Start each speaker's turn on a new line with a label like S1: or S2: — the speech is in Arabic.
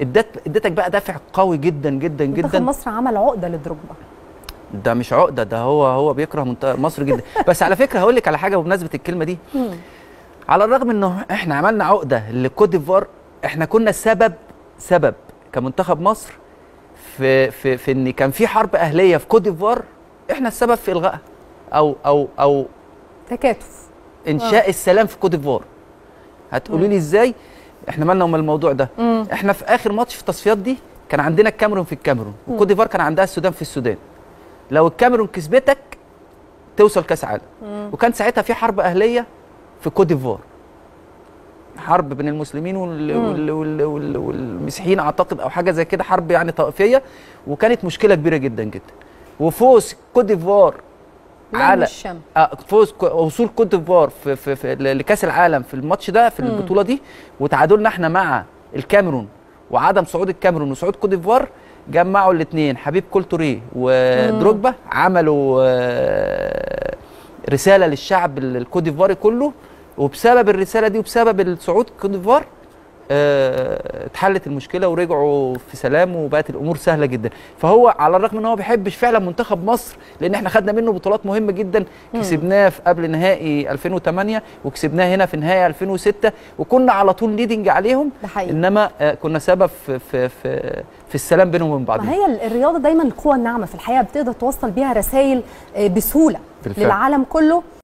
S1: ادتك بقى دافع قوي جدا جدا جدا.
S2: منتخب مصر عمل عقده لدروجبا.
S1: ده مش عقده، ده هو بيكره مصر جدا. بس على فكره هقول لك على حاجه بمناسبه الكلمه دي. على الرغم انه احنا عملنا عقده لكوت ديفوار، احنا كنا سبب كمنتخب مصر في ان كان في حرب اهليه في كوت ديفوار، احنا السبب في الغائها او
S2: تكاتف
S1: انشاء السلام في كوت ديفوار. هتقولي لي ازاي؟ احنا مالنا ومال الموضوع ده. احنا في اخر ماتش في التصفيات دي كان عندنا الكاميرون في الكاميرون، وكوت ديفوار كان عندها السودان في السودان. لو الكاميرون كسبتك توصل كاس عالم. وكان ساعتها في حرب اهليه في كوت ديفوار، حرب بين المسلمين والمسيحيين اعتقد، او حاجه زي كده، حرب يعني طائفيه، وكانت مشكله كبيره جدا جدا. وفوز كوت ديفوار على فوز وصول كوت ديفوار في لكاس العالم في الماتش ده، في البطوله دي، وتعادلنا احنا مع الكاميرون، وعدم صعود الكاميرون وصعود كوت ديفوار، جمعوا الاثنين حبيب كول توريه ودروجبا، عملوا رساله للشعب الكوت ديفواري كله، وبسبب الرساله دي وبسبب الصعود كوت ديفوار اتحلت المشكله ورجعوا في سلام، وبقت الامور سهله جدا. فهو على الرغم ان هو ما بيحبش فعلا منتخب مصر، لان احنا خدنا منه بطولات مهمه جدا، كسبناه في قبل نهائي 2008 وكسبناه هنا في نهائي 2006، وكنا على طول ليدنج عليهم، انما كنا سبب في السلام بينهم وبين بعضهم.
S2: ما هي الرياضه دايما القوه الناعمه في الحياه، بتقدر توصل بيها رسائل بسهوله للعالم كله.